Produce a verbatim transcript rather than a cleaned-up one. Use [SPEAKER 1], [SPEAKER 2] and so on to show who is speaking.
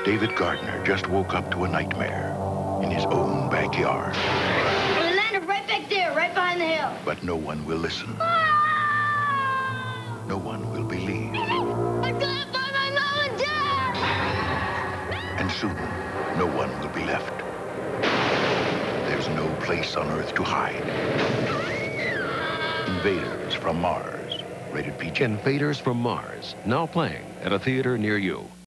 [SPEAKER 1] David Gardner just woke up to a nightmare in his own backyard.
[SPEAKER 2] We landed right back there, right behind the hill.
[SPEAKER 1] But no one will listen. No one will believe.
[SPEAKER 2] I got by my mom and dad!
[SPEAKER 1] And soon, no one will be left. There's no place on Earth to hide. Invaders from Mars. Rated P G.
[SPEAKER 3] Invaders from Mars, now playing at a theater near you.